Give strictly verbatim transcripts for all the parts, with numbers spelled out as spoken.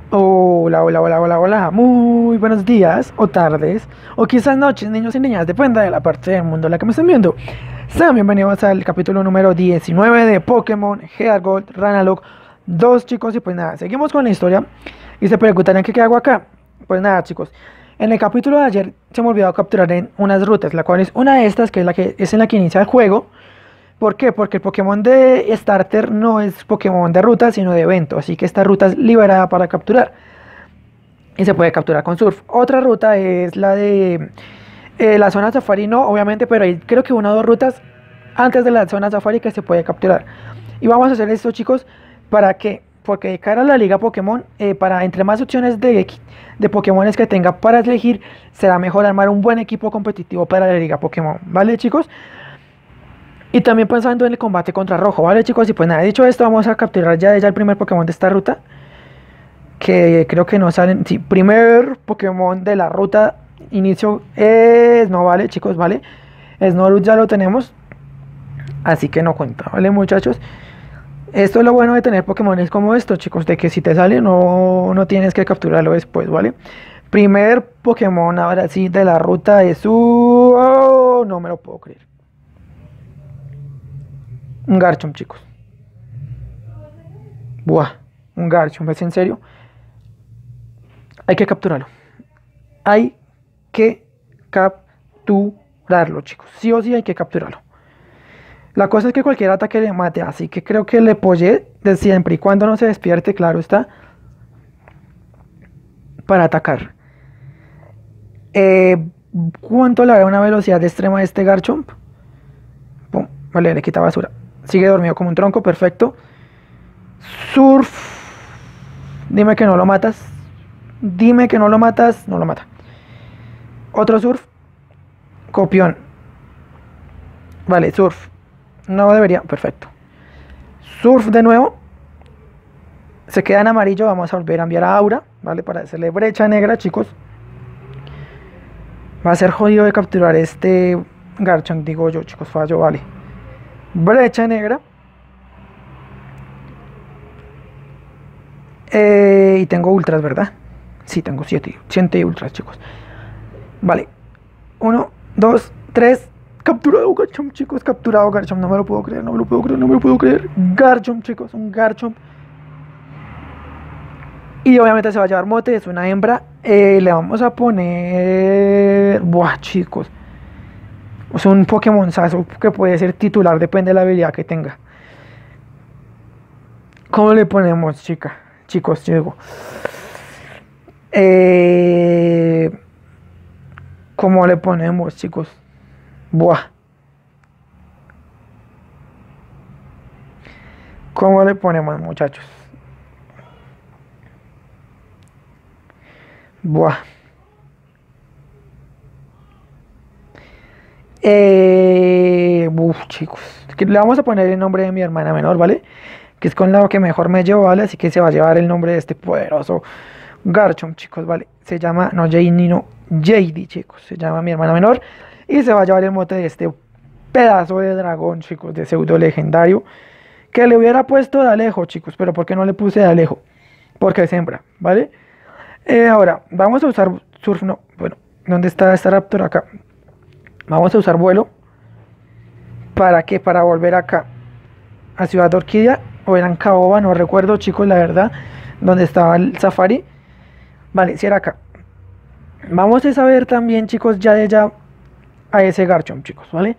Hola, hola, hola, hola, hola. Muy buenos días o tardes o quizás noches, niños y niñas, depende de la parte del mundo en la que me estén viendo. Sean bienvenidos al capítulo número diecinueve de Pokémon Heartgold Ranalok dos, chicos. Y pues nada, seguimos con la historia y se preguntarán que qué hago acá. Pues nada, chicos, en el capítulo de ayer se me olvidó capturar en unas rutas, la cual es una de estas, que es la que es en la que inicia el juego. ¿Por qué? Porque el Pokémon de Starter no es Pokémon de ruta, sino de evento. Así que esta ruta es liberada para capturar. Y se puede capturar con Surf. Otra ruta es la de eh, la zona Safari, no, obviamente, pero hay creo que una o dos rutas antes de la zona Safari que se puede capturar. Y vamos a hacer esto, chicos, ¿para qué? Porque de cara a la liga Pokémon, eh, para entre más opciones de, de Pokémones que tenga para elegir, será mejor armar un buen equipo competitivo para la liga Pokémon, ¿vale, chicos? Y también pensando en el combate contra Rojo, ¿vale, chicos? Y pues nada, dicho esto, vamos a capturar ya, ya el primer Pokémon de esta ruta. Que creo que no salen. Sí, primer Pokémon de la ruta. Inicio es. No vale, chicos, vale. Snorlax ya lo tenemos. Así que no cuenta, ¿vale, muchachos? Esto es lo bueno de tener Pokémones como estos, chicos. De que si te sale, no, no tienes que capturarlo después, ¿vale? Primer Pokémon ahora sí de la ruta es su. Oh, no me lo puedo creer. Un Garchomp, chicos. Buah, un Garchomp, ¿es en serio? Hay que capturarlo. Hay que capturarlo, chicos. Sí o sí hay que capturarlo. La cosa es que cualquier ataque le mate, así que creo que le apoyé de siempre y cuando no se despierte, claro está, para atacar. Eh, ¿Cuánto le da una velocidad extrema a este Garchomp? Pum, vale, le quita basura. Sigue dormido como un tronco, perfecto. Surf. Dime que no lo matas. Dime que no lo matas. No lo mata. Otro Surf. Copión. Vale, Surf. No debería. Perfecto. Surf de nuevo. Se queda en amarillo. Vamos a volver a enviar a Aura, ¿vale? Para hacerle brecha negra, chicos. Va a ser jodido de capturar este Garchomp, digo yo, chicos. Fallo, vale. Brecha negra. Eh, y tengo ultras, ¿verdad? Sí, tengo siete ultras, chicos. Vale. Uno, dos, tres. Capturado Garchomp, chicos. Capturado Garchomp. No me lo puedo creer, no me lo puedo creer, no me lo puedo creer. Garchomp, chicos. Un Garchomp. Y obviamente se va a llevar mote, es una hembra. Eh, le vamos a poner. Buah, chicos. Es un Pokémonzazo que puede ser titular, depende de la habilidad que tenga. ¿Cómo le ponemos, chica? Chicos, llego. Eh, ¿Cómo le ponemos, chicos? Buah. ¿Cómo le ponemos, muchachos? Buah. Eh, uf, chicos. Le vamos a poner el nombre de mi hermana menor, ¿vale? Que es con la que mejor me llevo, ¿vale? Así que se va a llevar el nombre de este poderoso Garchomp, chicos, ¿vale? Se llama, no Janie, no, J D, chicos. Se llama mi hermana menor. Y se va a llevar el mote de este pedazo de dragón, chicos, de pseudo legendario. Que le hubiera puesto de Alejo, chicos. Pero ¿por qué no le puse de Alejo? Porque es hembra, ¿vale? Eh, ahora, vamos a usar Surf, no, bueno, ¿dónde está esta Raptor? Acá. Vamos a usar vuelo. ¿Para qué? Para volver acá a Ciudad de Orquídea o era en Caoba, no recuerdo, chicos, la verdad, donde estaba el Safari. Vale, si era acá. Vamos a saber también, chicos, ya de ya a ese Garchomp, chicos, ¿vale?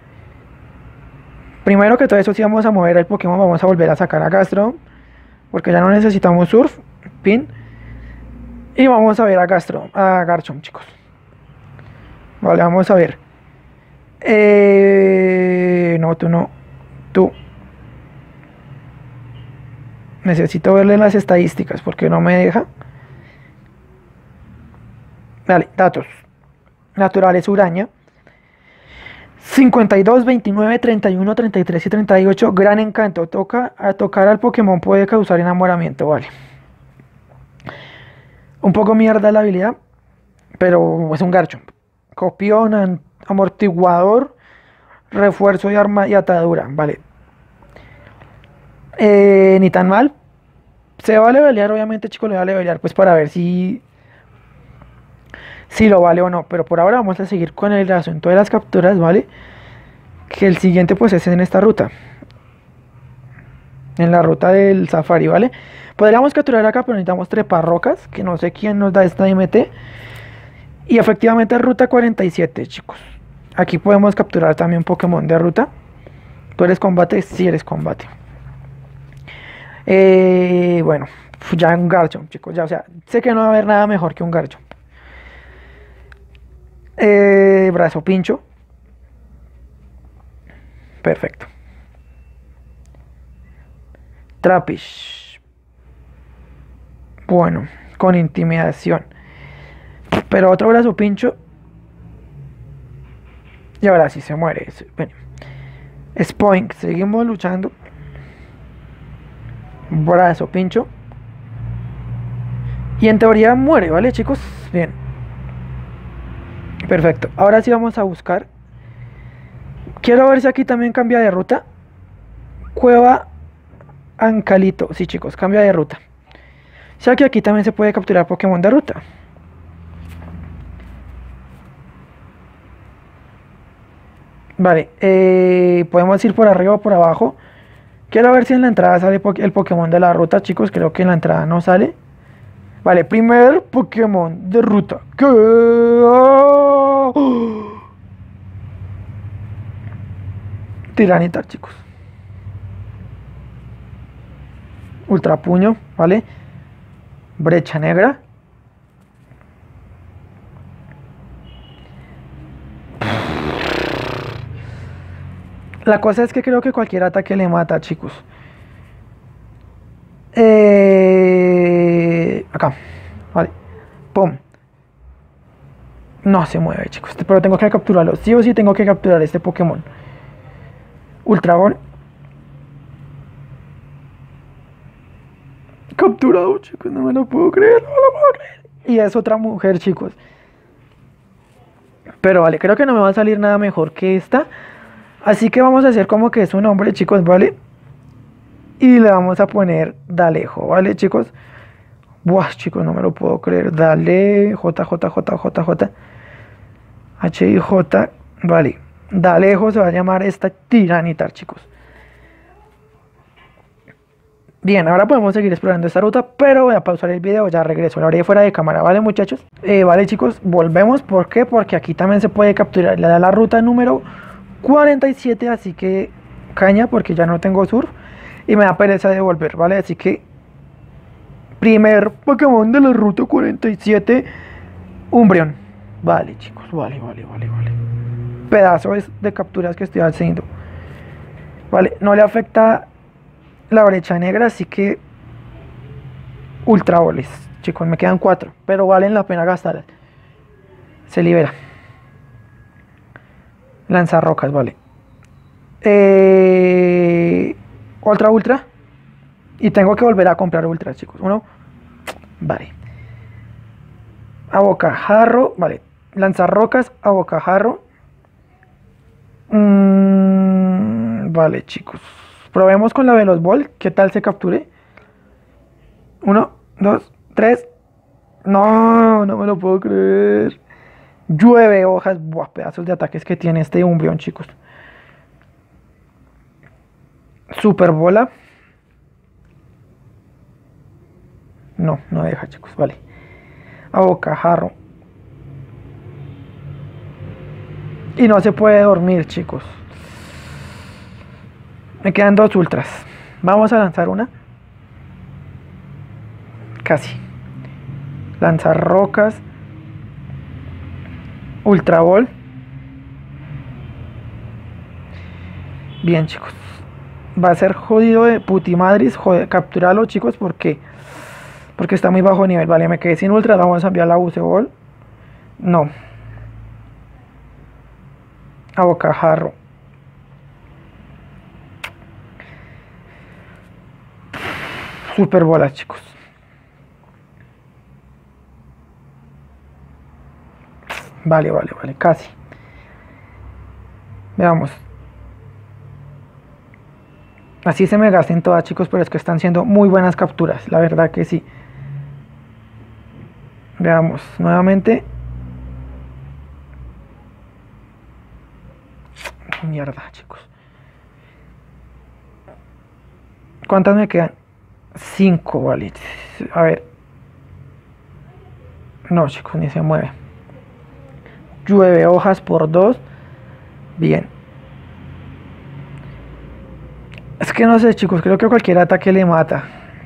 Primero que todo eso, sí vamos a mover el Pokémon, vamos a volver a sacar a Gastro, porque ya no necesitamos Surf, Pin. Y vamos a ver a Gastro, a Garchomp, chicos. Vale, vamos a ver. Eh, no, tú no. Tú. Necesito verle las estadísticas porque no me deja. Vale, datos. Naturales Uraña. cincuenta y dos, veintinueve, treinta y uno, treinta y tres y treinta y ocho. Gran encanto. Toca a tocar al Pokémon puede causar enamoramiento, vale. Un poco mierda la habilidad, pero es un Garchomp. Copión, amortiguador, refuerzo y arma y atadura, vale. Eh, ni tan mal. Se va a levelear, obviamente, chicos, le va a levelear pues para ver si, si lo vale o no. Pero por ahora vamos a seguir con el asunto de las capturas, ¿vale? Que el siguiente pues es en esta ruta. En la ruta del safari, ¿vale? Podríamos capturar acá, pero necesitamos trepar rocas, que no sé quién nos da esta M T. Y efectivamente ruta cuarenta y siete, chicos. Aquí podemos capturar también Pokémon de ruta. ¿Tú eres combate? Sí eres combate. Eh, bueno, ya un Garchomp, chicos. Ya, o sea, sé que no va a haber nada mejor que un Garchomp. Eh, brazo pincho. Perfecto. Trappish. Bueno, con intimidación. Pero otro brazo pincho. Y ahora sí se muere. Bueno. Spoink. Seguimos luchando. Brazo pincho. Y en teoría muere, ¿vale, chicos? Bien. Perfecto. Ahora sí vamos a buscar. Quiero ver si aquí también cambia de ruta. Cueva Ancalito. Sí, chicos, cambia de ruta. O sea que aquí también se puede capturar Pokémon de ruta. Vale, eh, podemos ir por arriba o por abajo. Quiero ver si en la entrada sale el Pokémon de la ruta, chicos. Creo que en la entrada no sale. Vale, primer Pokémon de ruta. ¿Qué? ¡Oh! Tiranitar, chicos. Ultra puño, ¿vale? Brecha negra. La cosa es que creo que cualquier ataque le mata, chicos. Eh... Acá. Vale. Pum. No se mueve, chicos. Pero tengo que capturarlo. Sí o sí tengo que capturar este Pokémon. Ultra Ball. Capturado, chicos. No me lo puedo creer. No me lo puedo creer. Y es otra mujer, chicos. Pero vale, creo que no me va a salir nada mejor que esta. Así que vamos a hacer como que es un hombre, chicos, ¿vale? Y le vamos a poner Dalejo, ¿vale, chicos? Buah, chicos, no me lo puedo creer. Dale, J, J, J, J, J. H, I, J. Vale. Dalejo se va a llamar esta Tiranitar, chicos. Bien, ahora podemos seguir explorando esta ruta, pero voy a pausar el video, ya regreso, lo haré fuera de cámara, ¿vale, muchachos? Eh, vale, chicos, volvemos, ¿por qué? Porque aquí también se puede capturar, le da la ruta número cuarenta y siete, así que caña, porque ya no tengo surf, y me da pereza de volver, ¿vale? Así que, primer Pokémon de la ruta cuarenta y siete, Umbreon. Vale, chicos, vale, vale, vale, vale. Pedazos de capturas que estoy haciendo. Vale, no le afecta la brecha negra, así que ultra boles, chicos, me quedan cuatro, pero valen la pena gastarlas. Se libera. Lanza rocas, vale. Eh, ultra ultra. Y tengo que volver a comprar ultra, chicos. Uno. Vale. A bocajarro, vale. Lanzar rocas, a bocajarro. Mm, vale, chicos. Probemos con la Veloz Ball. ¿Qué tal se capture? Uno, dos, tres. No, no me lo puedo creer. Llueve hojas. Buah, pedazos de ataques que tiene este Umbreon, chicos. Super bola. No, no deja, chicos. Vale. A bocajarro. Y no se puede dormir, chicos. Me quedan dos ultras. Vamos a lanzar una. Casi. Lanzar rocas. Ultra Ball. Bien, chicos. Va a ser jodido de putimadris capturarlo, chicos, porque porque está muy bajo nivel. Vale, me quedé sin ultra. Vamos a enviar la Buce Ball. No. A bocajarro. Super bolas, chicos. Vale, vale, vale, casi. Veamos. Así se me gasten todas, chicos, pero es que están siendo muy buenas capturas, la verdad que sí. Veamos nuevamente. Mierda, chicos. ¿Cuántas me quedan? Cinco, vale. A ver. No, chicos, ni se mueve. Llueve hojas por dos. Bien. Es que no sé, chicos, creo que cualquier ataque le mata.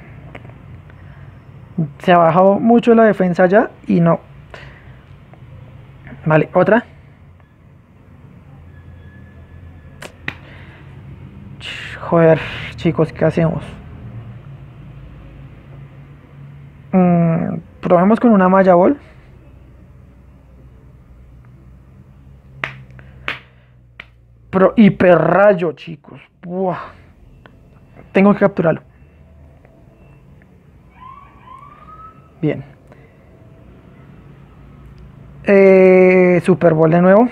Se ha bajado mucho la defensa ya y no. Vale, otra. Joder, chicos, ¿qué hacemos? Mm, probemos con una malla ball. Pero hiperrayo, chicos. Buah. Tengo que capturarlo. Bien. Eh, Super Bowl de nuevo.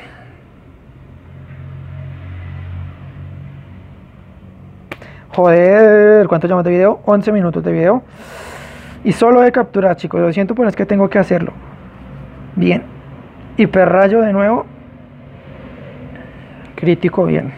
Joder, ¿cuánto llamas de video? once minutos de video. Y solo de capturar, chicos. Lo siento, pero es que tengo que hacerlo. Bien. Hiperrayo de nuevo. Crítico, bien.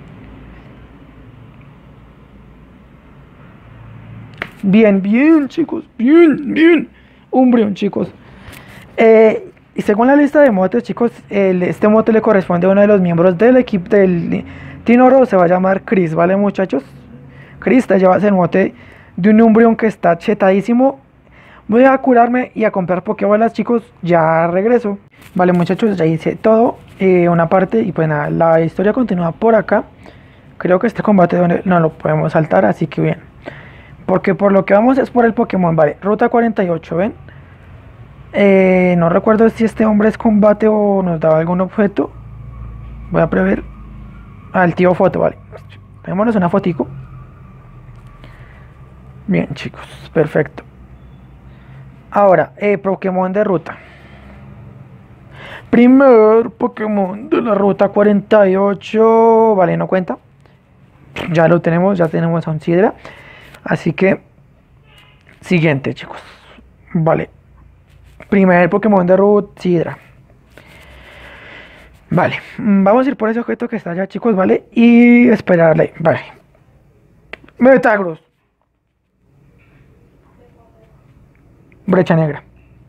Bien, bien, chicos. Bien, bien. Umbreon, chicos. Eh, y según la lista de motes, chicos, el, este mote le corresponde a uno de los miembros del equipo del Team Oro. Se va a llamar Chris, ¿vale, muchachos? Chris, te llevas el mote de un Umbreon que está chetadísimo. Voy a curarme y a comprar Pokébolas, chicos. Ya regreso. Vale, muchachos, ya hice todo. Eh, una parte y pues nada, la historia continúa por acá. Creo que este combate no lo podemos saltar, así que bien. Porque por lo que vamos es por el Pokémon, vale. Ruta cuarenta y ocho, ¿ven? Eh, no recuerdo si este hombre es combate o nos daba algún objeto. Voy a prever. Al tío foto, vale. Tomémonos una fotico. Bien, chicos, perfecto. Ahora, eh, Pokémon de ruta. Primer Pokémon de la ruta cuarenta y ocho. Vale, no cuenta. Ya lo tenemos, ya tenemos a un Sidra. Así que, siguiente, chicos. Vale. Primer Pokémon de ruta, Sidra. Vale, vamos a ir por ese objeto que está allá, chicos, ¿vale? Y esperarle, vale. Metagross. Brecha negra.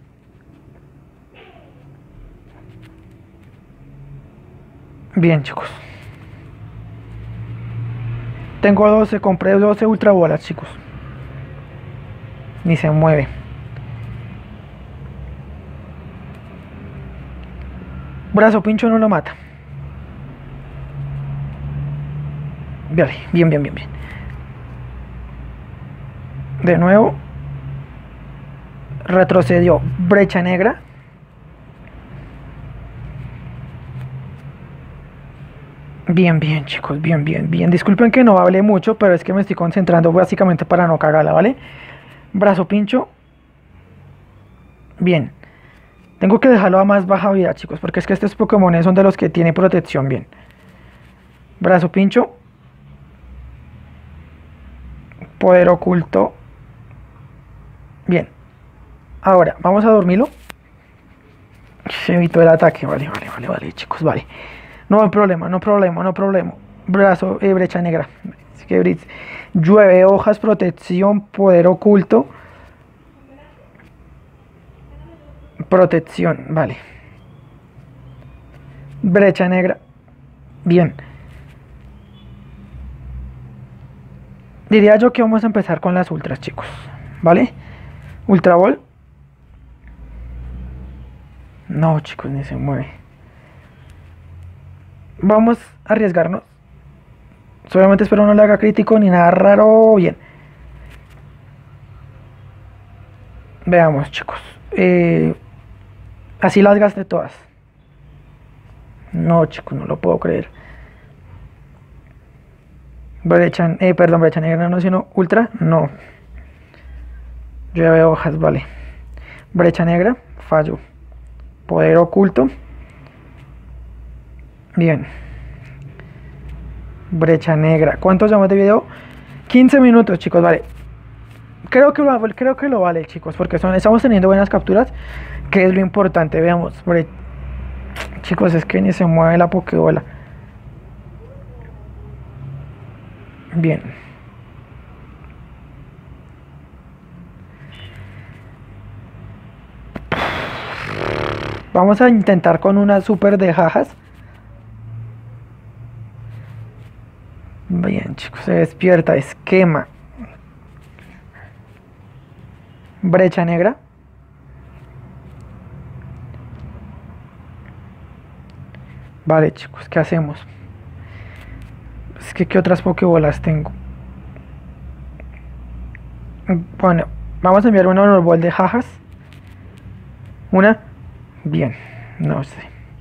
Bien, chicos. Tengo doce, compré doce ultra bolas, chicos. Ni se mueve. Brazo pincho no lo mata. Vale, bien, bien, bien, bien. De nuevo. Retrocedió. Brecha negra. Bien, bien, chicos, bien, bien, bien. Disculpen que no hable mucho, pero es que me estoy concentrando básicamente para no cagarla, ¿vale? Brazo pincho. Bien. Tengo que dejarlo a más baja vida, chicos, porque es que estos Pokémon son de los que tiene protección, bien. Brazo pincho. Poder oculto. Bien. Ahora, vamos a dormirlo. Se evitó el ataque, vale, vale, vale, vale, chicos, vale. No hay problema, no problema, no problema. Brazo, eh, brecha negra. Así que llueve hojas, protección, poder oculto. Protección, vale. Brecha negra. Bien. Diría yo que vamos a empezar con las ultras, chicos. ¿Vale? Ultra Ball. No, chicos, ni se mueve. Vamos a arriesgarnos. Solamente espero no le haga crítico ni nada raro. Bien. Veamos, chicos. Eh, así las gasté todas. No, chicos, no lo puedo creer. Brecha, eh, perdón, brecha negra no, sino ultra. No. Llueve hojas, vale. Brecha negra, fallo. Poder oculto. Bien. Brecha negra. ¿Cuántos llamas de video? quince minutos, chicos, vale. Creo que lo, creo que lo vale, chicos, porque son, estamos teniendo buenas capturas, que es lo importante. Veamos, por ahí. Chicos, es que ni se mueve la pokebola. Bien. Vamos a intentar con una super de jajas. Bien, chicos, se despierta. Esquema. Brecha negra. Vale, chicos, ¿qué hacemos? Es que, ¿qué otras pokebolas tengo? Bueno, vamos a enviar una Honor Ball de jajas. Una. Bien, no sé.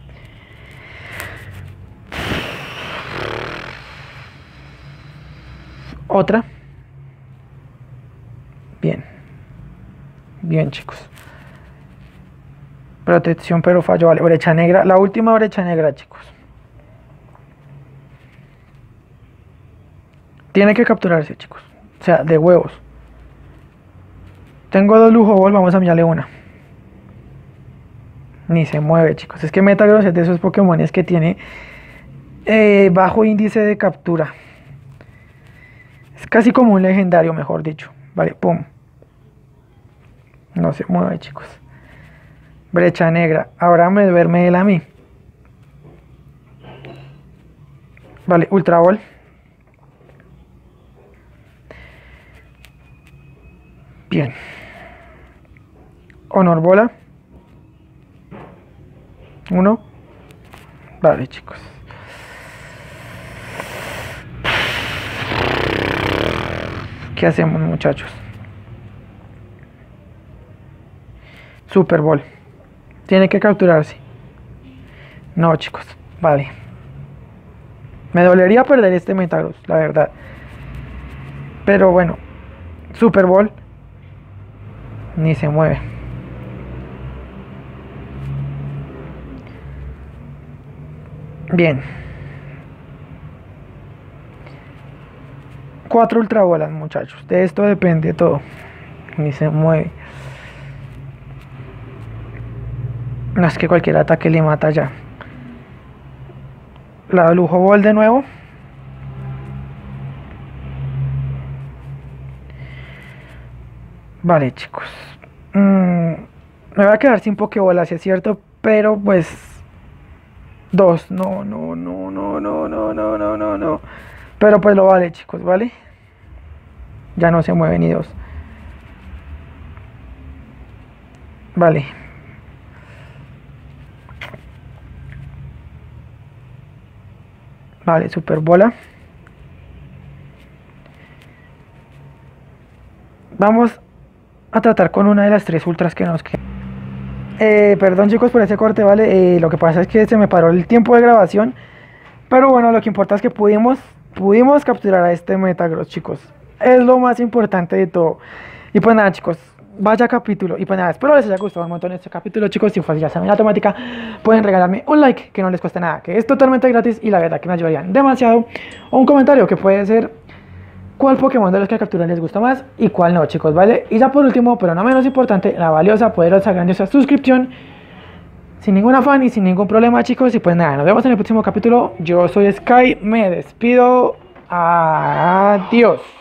Otra. Bien. Bien, chicos. Protección, pero falló. Vale, brecha negra. La última brecha negra, chicos. Tiene que capturarse, chicos. O sea, de huevos. Tengo dos lujo ball, vamos a enviarle una. Ni se mueve, chicos. Es que Metagross es de esos Pokémones que tiene eh, bajo índice de captura. Es casi como un legendario, mejor dicho. Vale, pum. No se mueve, chicos. Brecha negra. Ahora me duerme él a mí. Vale, Ultra Ball. Bien. Honor Bola. Uno. Vale, chicos. ¿Qué hacemos, muchachos? Super Ball. Tiene que capturarse. No, chicos. Vale. Me dolería perder este Metagross, la verdad. Pero bueno. Super Ball. Ni se mueve. Bien. Cuatro ultra bolas, muchachos. De esto depende todo. Ni se mueve. No es que cualquier ataque le mata ya. La lujo ball de nuevo. Vale, chicos. Mm, me voy a quedar sin pokebolas, si es cierto. Pero pues... Dos. No, no, no, no, no, no, no, no, no, no. Pero pues lo vale, chicos, ¿vale? Ya no se mueve ni dos. Vale. Vale, super bola. Vamos a tratar con una de las tres ultras que nos quedan. Eh, perdón, chicos, por ese corte, ¿vale? Eh, lo que pasa es que se me paró el tiempo de grabación. Pero bueno, lo que importa es que pudimos, pudimos capturar a este Metagross, chicos. Es lo más importante de todo. Y pues nada, chicos, vaya capítulo. Y pues nada, espero les haya gustado un montón este capítulo, chicos. Si fue ya saben la temática, pueden regalarme un like, que no les cuesta nada, que es totalmente gratis y la verdad que me ayudarían demasiado. O un comentario que puede ser cuál Pokémon de los que capturan les gusta más y cuál no, chicos, ¿vale? Y ya por último, pero no menos importante, la valiosa, poderosa, grandiosa suscripción. Sin ningún afán y sin ningún problema, chicos. Y pues nada, nos vemos en el próximo capítulo. Yo soy Sky, me despido. Adiós.